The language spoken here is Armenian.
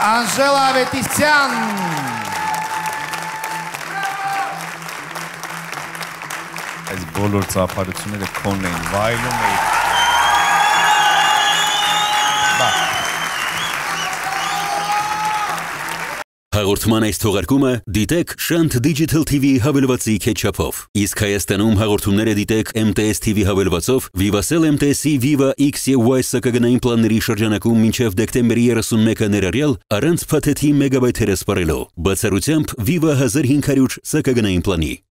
Անժելա Ավետիսյան։ Այս բոլոր ծափարությունները քոնն էին, վայելում էի։ Հաղորդման այս թողարկումը դիտեք Շանթ Digital TV հավելվածի քեթչափով։ Իսկ Հայաստանում հաղորդումները դիտեք MTS TV հավելվածով Vivacell MTS-ի Viva X եւ Y սակագնային պլանների շրջանակում մինչև դեկտեմբերի 31-ը ներառյալ առանց փաթեթի մեգաբայթերը սպառելու։ Բացառությամբ Viva 1500 սակագնային պլանի։